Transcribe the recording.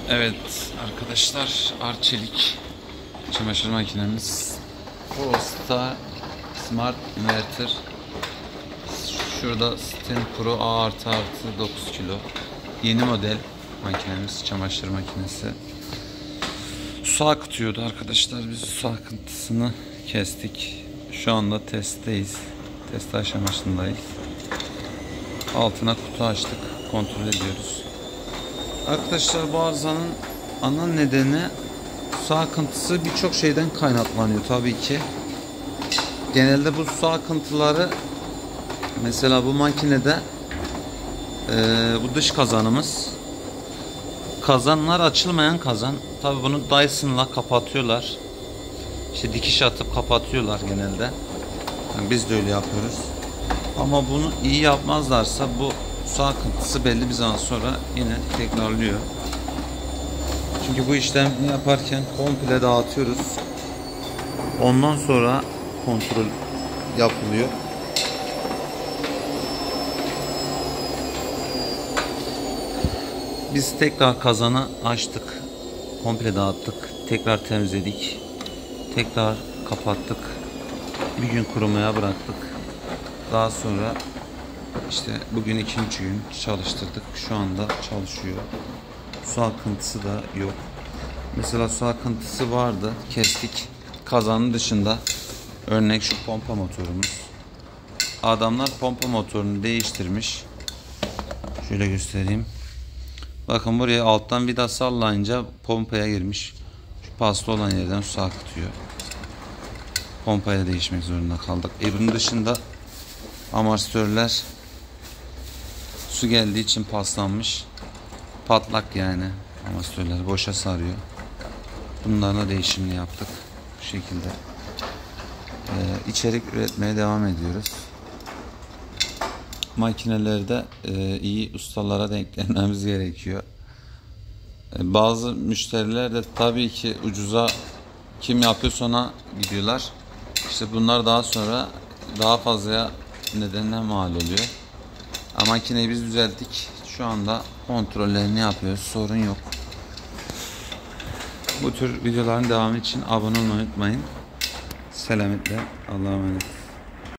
Evet arkadaşlar, Arçelik çamaşır makinemiz Frosta Smart Inverter. Şurada Sten Pro A++ 9 kilo yeni model makinemiz, çamaşır makinesi. Su akıtıyordu arkadaşlar, biz su akıntısını kestik. Şu anda testteyiz, test aşamasındayız. Altına kutu açtık, kontrol ediyoruz. Arkadaşlar, bu arızanın ana nedeni su akıntısı, birçok şeyden kaynaklanıyor tabii ki. Genelde bu su akıntıları, mesela bu makinede bu dış kazanımız, kazanlar açılmayan kazan. Tabii bunu Dyson'la kapatıyorlar. İşte dikiş atıp kapatıyorlar genelde. Yani biz de öyle yapıyoruz. Ama bunu iyi yapmazlarsa bu su akıntısı belli bir zaman sonra yine tekrarlıyor. Çünkü bu işlemi yaparken komple dağıtıyoruz. Ondan sonra kontrol yapılıyor. Biz tekrar kazanı açtık. Komple dağıttık. Tekrar temizledik. Tekrar kapattık. Bir gün kurumaya bıraktık. Daha sonra işte bugün ikinci gün çalıştırdık. Şu anda çalışıyor. Su akıntısı da yok. Mesela su akıntısı vardı, kestik. Kazanın dışında, örnek şu pompa motorumuz. Adamlar pompa motorunu değiştirmiş. Şöyle göstereyim. Bakın, buraya alttan vida sallayınca pompaya girmiş. Şu paslı olan yerden su akıtıyor. Pompayla değişmek zorunda kaldık. Bunun dışında amortisörler su geldiği için paslanmış. Patlak yani. Amortisörler boşa sarıyor. Bunlarla değişimini yaptık. Bu şekilde. İçerik üretmeye devam ediyoruz. Makinelerde iyi ustalara denk gelmemiz gerekiyor. Bazı müşteriler de tabii ki ucuza kim yapıyorsa ona gidiyorlar. İşte bunlar daha sonra daha fazla nedenle mal oluyor. Ama makineyi biz düzelttik. Şu anda kontrollerini yapıyoruz. Sorun yok. Bu tür videoların devamı için abone olmayı unutmayın. Selametle. Allah'a emanet.